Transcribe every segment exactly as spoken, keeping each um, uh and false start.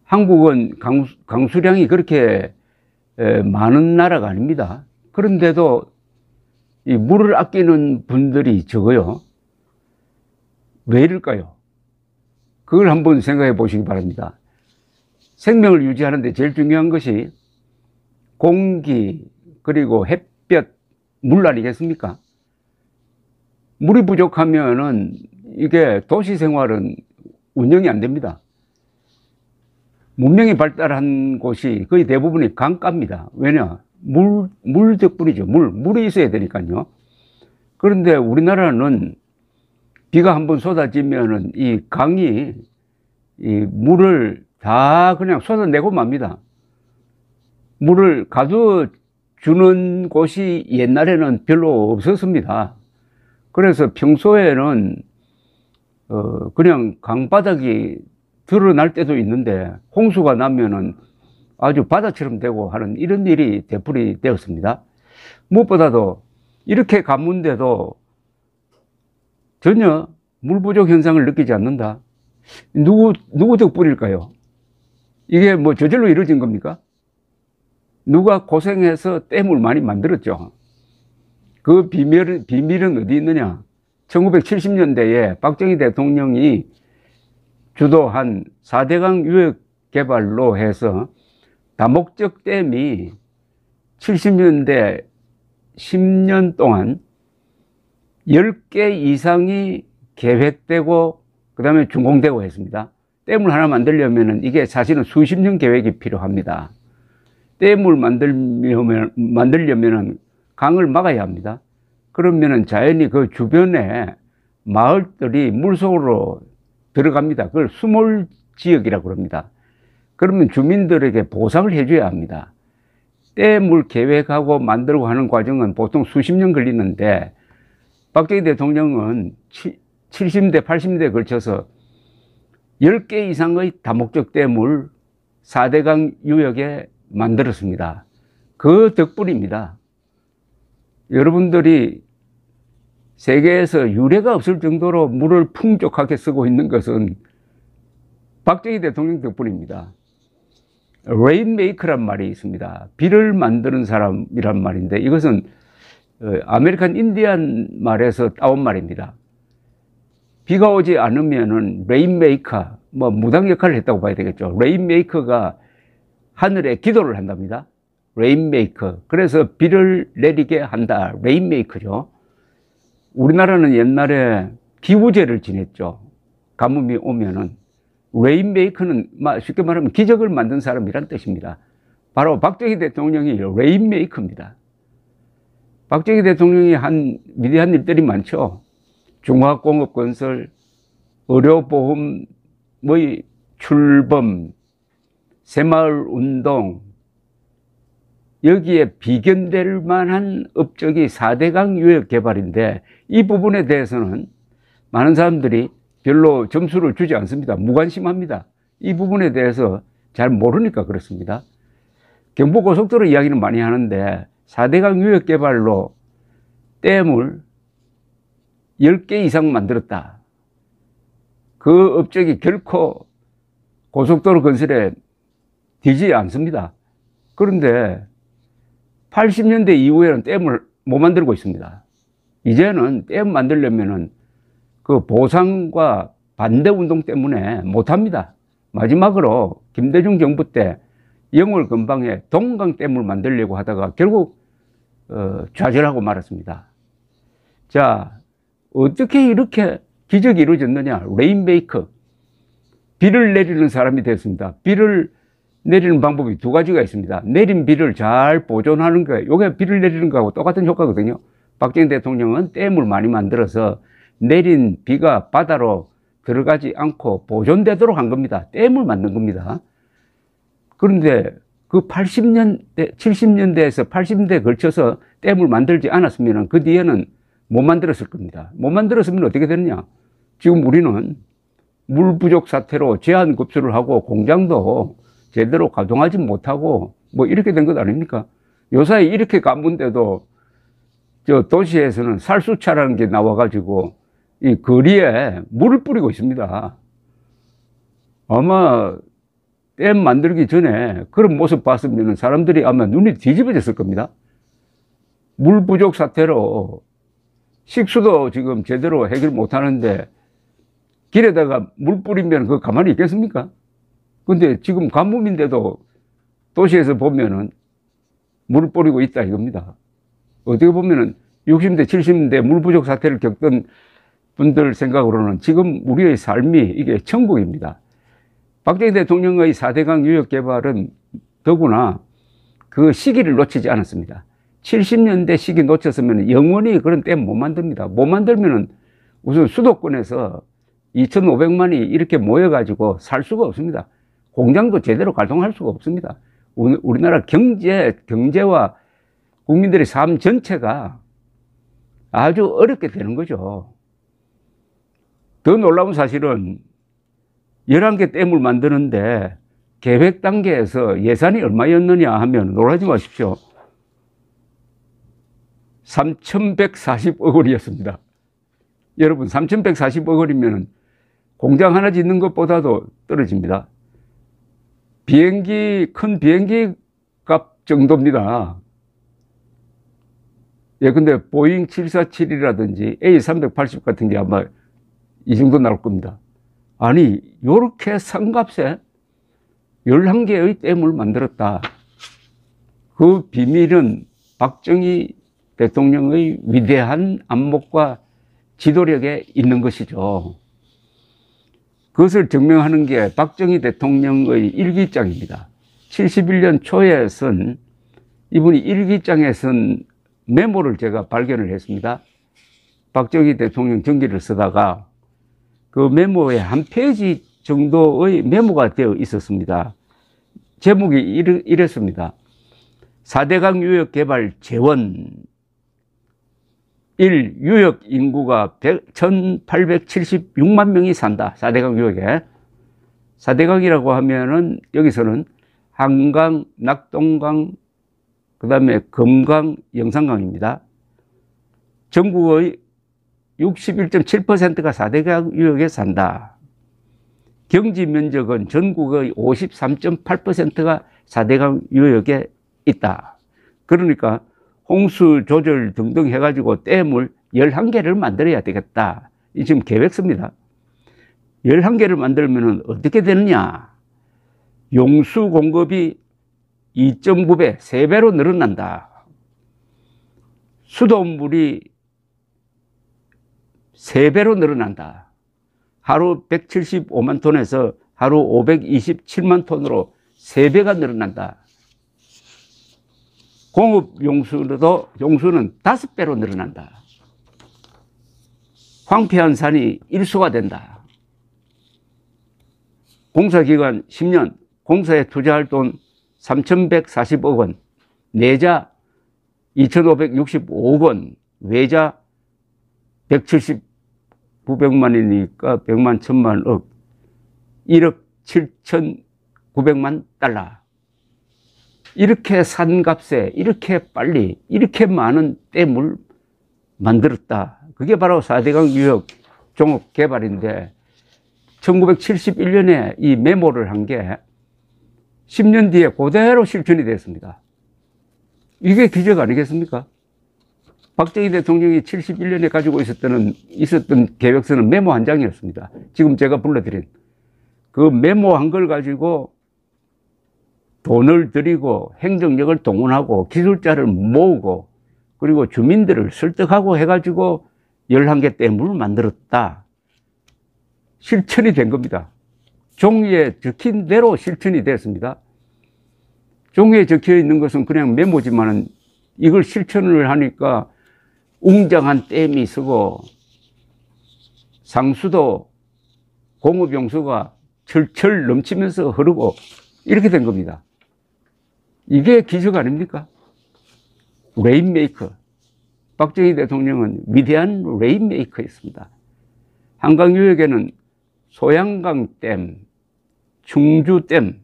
한국은 강수, 강수량이 그렇게 에, 많은 나라가 아닙니다. 그런데도 이 물을 아끼는 분들이 적어요. 왜 이럴까요? 그걸 한번 생각해 보시기 바랍니다. 생명을 유지하는데 제일 중요한 것이 공기, 그리고 햇볕, 물 아니겠습니까? 물이 부족하면은 이게 도시 생활은 운영이 안 됩니다. 문명이 발달한 곳이 거의 대부분이 강가입니다. 왜냐? 물, 물 덕분이죠. 물, 물이 있어야 되니까요. 그런데 우리나라는 비가 한번 쏟아지면은 이 강이 이 물을 다 그냥 쏟아내고 맙니다. 물을 가둬주는 곳이 옛날에는 별로 없었습니다. 그래서 평소에는 어 그냥 강바닥이 드러날 때도 있는데 홍수가 나면은 아주 바다처럼 되고 하는 이런 일이 되풀이 되었습니다. 무엇보다도 이렇게 가문데도 전혀 물 부족 현상을 느끼지 않는다. 누구, 누구 덕분일까요? 이게 뭐 저절로 이루어진 겁니까? 누가 고생해서 댐을 많이 만들었죠. 그 비밀은, 비밀은 어디 있느냐? 천구백칠십 년대에 박정희 대통령이 주도한 사대강 유역 개발로 해서 다목적 댐이 칠십 년대 십 년 동안 열 개 이상이 계획되고 그 다음에 준공되고 했습니다. 댐을 하나 만들려면 이게 사실은 수십 년 계획이 필요합니다. 댐을 만들려면, 만들려면 강을 막아야 합니다. 그러면 자연히 그 주변에 마을들이 물속으로 들어갑니다. 그걸 수몰 지역이라고 합니다. 그러면 주민들에게 보상을 해줘야 합니다. 댐을 계획하고 만들고 하는 과정은 보통 수십 년 걸리는데 박정희 대통령은 칠십 년대, 팔십 년대에 걸쳐서 열 개 이상의 다목적 댐을 사대강 유역에 만들었습니다. 그 덕분입니다. 여러분들이 세계에서 유례가 없을 정도로 물을 풍족하게 쓰고 있는 것은 박정희 대통령 덕분입니다. 레인메이커란 말이 있습니다. 비를 만드는 사람이란 말인데 이것은 아메리칸 인디안 말에서 따온 말입니다. 비가 오지 않으면은 레인메이커, 뭐 무당 역할을 했다고 봐야 되겠죠. 레인메이커가 하늘에 기도를 한답니다. 레인메이커. 그래서 비를 내리게 한다. 레인메이커죠. 우리나라는 옛날에 기우제를 지냈죠. 가뭄이 오면은. 레인메이커는 쉽게 말하면 기적을 만든 사람이란 뜻입니다. 바로 박정희 대통령이 레인메이커입니다. 박정희 대통령이 한 위대한 일들이 많죠. 중화공업 건설, 의료보험의 출범, 새마을 운동, 여기에 비견될 만한 업적이 사대강 유역 개발인데 이 부분에 대해서는 많은 사람들이 별로 점수를 주지 않습니다. 무관심합니다. 이 부분에 대해서 잘 모르니까 그렇습니다. 경부고속도로 이야기는 많이 하는데 사대강 유역 개발로 댐을 열 개 이상 만들었다. 그 업적이 결코 고속도로 건설에 되지 않습니다. 그런데 팔십 년대 이후에는 댐을 못 만들고 있습니다. 이제는 댐 만들려면은 그 보상과 반대 운동 때문에 못합니다. 마지막으로 김대중 정부 때 영월 근방에 동강댐을 만들려고 하다가 결국 어, 좌절하고 말았습니다. 자, 어떻게 이렇게 기적이 이루어졌느냐? 레인메이커, 비를 내리는 사람이 됐습니다. 비를 내리는 방법이 두 가지가 있습니다. 내린 비를 잘 보존하는 거예요. 이게 비를 내리는 거하고 똑같은 효과거든요. 박정희 대통령은 댐을 많이 만들어서 내린 비가 바다로 들어가지 않고 보존되도록 한 겁니다. 댐을 만든 겁니다. 그런데 그 팔십 년대, 칠십 년대에서 팔십 년대에 걸쳐서 댐을 만들지 않았으면 그 뒤에는 못 만들었을 겁니다. 못 만들었으면 어떻게 되느냐? 지금 우리는 물 부족 사태로 제한 급수를 하고 공장도 제대로 가동하지 못하고 뭐 이렇게 된 것 아닙니까? 요사이 이렇게 가문데도 저 도시에서는 살수차라는 게 나와가지고 이 거리에 물을 뿌리고 있습니다. 아마 댐 만들기 전에 그런 모습 봤으면 사람들이 아마 눈이 뒤집어졌을 겁니다. 물 부족 사태로 식수도 지금 제대로 해결 못 하는데 길에다가 물 뿌리면 그거 가만히 있겠습니까? 근데 지금 가뭄인데도 도시에서 보면은 물을 뿌리고 있다 이겁니다. 어떻게 보면은 육십 대, 칠십 대 물 부족 사태를 겪던 분들 생각으로는 지금 우리의 삶이 이게 천국입니다. 박정희 대통령의 사대강 유역 개발은 더구나 그 시기를 놓치지 않았습니다. 칠십 년대 시기 놓쳤으면 영원히 그런 댐 못 만듭니다. 못 만들면은 우선 수도권에서 이천오백만이 이렇게 모여가지고 살 수가 없습니다. 공장도 제대로 활동할 수가 없습니다. 우리나라 경제, 경제와 국민들의 삶 전체가 아주 어렵게 되는 거죠. 더 놀라운 사실은 열한 개 댐을 만드는데 계획 단계에서 예산이 얼마였느냐 하면 놀라지 마십시오. 삼천백사십억 원이었습니다. 여러분, 삼천백사십억 원이면 공장 하나 짓는 것보다도 떨어집니다. 비행기, 큰 비행기 값 정도입니다. 예, 근데 보잉 칠사칠이라든지 에이 삼백팔십 같은 게 아마 이 정도 나올 겁니다. 아니, 요렇게 싼값에 열한 개의 댐을 만들었다. 그 비밀은 박정희 대통령의 위대한 안목과 지도력에 있는 것이죠. 그것을 증명하는 게 박정희 대통령의 일기장입니다. 칠십일 년 초에 쓴, 이분이 일기장에 쓴 메모를 제가 발견을 했습니다. 박정희 대통령 전기를 쓰다가 그 메모에 한 페이지 정도의 메모가 되어 있었습니다. 제목이 이랬습니다. 사대강 유역 개발 재원. 일. 유역 인구가 천팔백칠십육만 명이 산다. 사대강 유역에. 사대강이라고 하면은 여기서는 한강, 낙동강, 그 다음에 금강, 영산강입니다. 전국의 육십일 점 칠 퍼센트가 사대강 유역에 산다. 경지 면적은 전국의 오십삼 점 팔 퍼센트가 사대강 유역에 있다. 그러니까 홍수 조절 등등 해가지고 댐을 열한 개를 만들어야 되겠다. 이 지금 계획서입니다. 열한 개를 만들면 어떻게 되느냐. 용수 공급이 이 점 구 배, 세 배로 늘어난다. 수돗물이 세 배로 늘어난다. 하루 백칠십오만 톤에서 하루 오백이십칠만 톤으로 세 배가 늘어난다. 공업 용수도, 용수는 다섯 배로 늘어난다. 황폐한 산이 일소가 된다. 공사기간 십 년, 공사에 투자할 돈 삼천백사십억 원, 내자 이천오백육십오억 원, 외자 백칠십구백만이니까 백만, 천만, 억, 일억 칠천구백만 달러. 이렇게 산 값에 이렇게 빨리 이렇게 많은 댐을 만들었다. 그게 바로 사대강 유역 종업 개발인데 천구백칠십일 년에 이 메모를 한 게 십 년 뒤에 그대로 실천이 됐습니다. 이게 기적 아니겠습니까? 박정희 대통령이 칠십일 년에 가지고 있었던, 있었던 계획서는 메모 한 장이었습니다. 지금 제가 불러드린 그 메모 한 걸 가지고 돈을 들이고 행정력을 동원하고 기술자를 모으고 그리고 주민들을 설득하고 해가지고 열한 개 댐을 만들었다. 실천이 된 겁니다. 종이에 적힌 대로 실천이 됐습니다. 종이에 적혀 있는 것은 그냥 메모지만은 이걸 실천을 하니까 웅장한 댐이 서고 상수도 공업용수가 철철 넘치면서 흐르고 이렇게 된 겁니다. 이게 기적 아닙니까? 레인메이커. 박정희 대통령은 위대한 레인메이커였습니다. 한강 유역에는 소양강댐, 충주댐,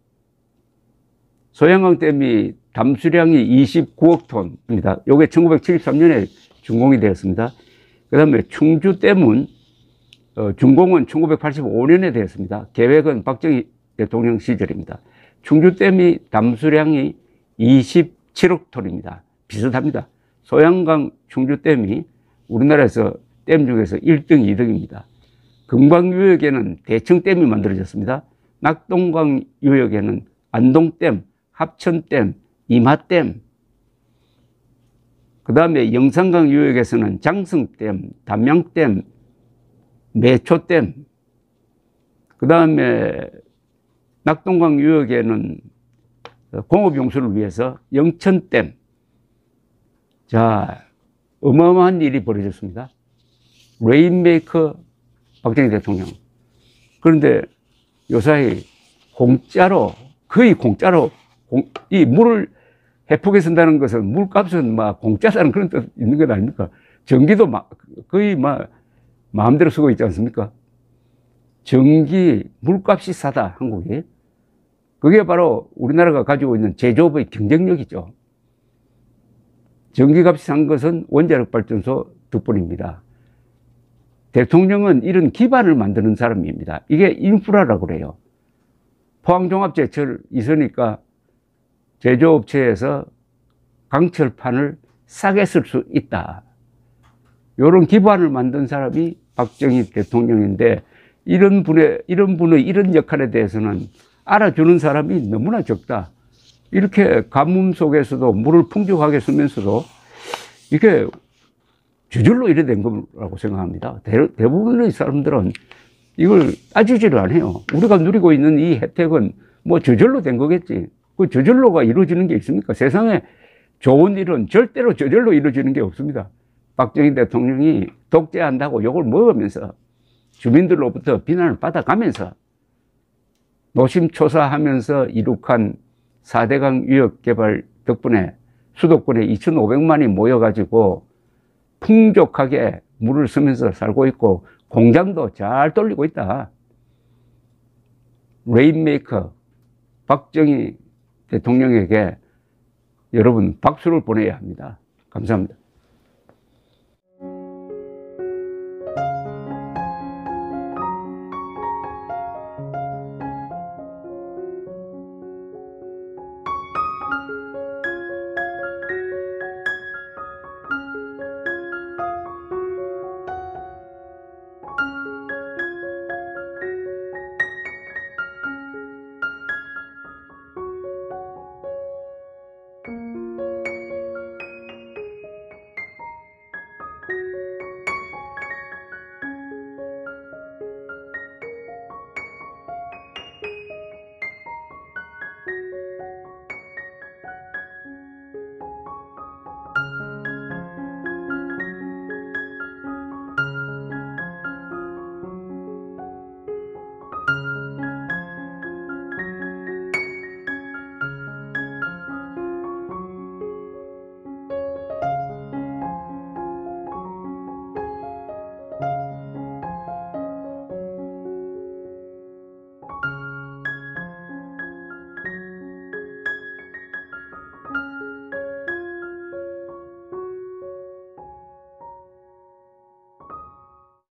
소양강댐이 담수량이 이십구억 톤입니다. 요게 천구백칠십삼 년에 준공이 되었습니다. 그 다음에 충주댐은 어, 준공은 천구백팔십오 년에 되었습니다. 계획은 박정희 대통령 시절입니다. 충주댐이 담수량이 이십칠억 톤입니다. 비슷합니다. 소양강 충주댐이 우리나라에서 댐 중에서 일 등, 이 등입니다. 금강유역에는 대청댐이 만들어졌습니다. 낙동강 유역에는 안동댐, 합천댐, 임하댐, 그 다음에 영산강 유역에서는 장성댐, 담양댐, 매초댐, 그 다음에 낙동강 유역에는 공업용수를 위해서 영천댐. 자, 어마어마한 일이 벌어졌습니다. 레인메이커 박정희 대통령. 그런데 요사이 공짜로, 거의 공짜로, 공, 이 물을 해프게 쓴다는 것은 물값은 막 공짜다는 그런 뜻 있는 것 아닙니까? 전기도 막 거의 막 마음대로 쓰고 있지 않습니까? 전기, 물값이 싸다, 한국이. 그게 바로 우리나라가 가지고 있는 제조업의 경쟁력이죠. 전기값이 싼 것은 원자력 발전소 덕분입니다. 대통령은 이런 기반을 만드는 사람입니다. 이게 인프라라고 그래요. 포항종합제철 있으니까 제조업체에서 강철판을 싸게 쓸 수 있다. 이런 기반을 만든 사람이 박정희 대통령인데, 이런 분의, 이런 분의 이런 역할에 대해서는 알아주는 사람이 너무나 적다. 이렇게 가뭄 속에서도 물을 풍족하게 쓰면서도 이게 저절로 이래 된 거라고 생각합니다. 대, 대부분의 사람들은 이걸 따지지를 않아요. 우리가 누리고 있는 이 혜택은 뭐 저절로 된 거겠지. 그 저절로가 이루어지는 게 있습니까? 세상에 좋은 일은 절대로 저절로 이루어지는 게 없습니다. 박정희 대통령이 독재한다고 욕을 먹으면서 주민들로부터 비난을 받아가면서 노심초사하면서 이룩한 사대강 유역 개발 덕분에 수도권에 이천오백만이 모여가지고 풍족하게 물을 쓰면서 살고 있고 공장도 잘 돌리고 있다. 레인메이커 박정희 대통령에게 여러분 박수를 보내야 합니다. 감사합니다.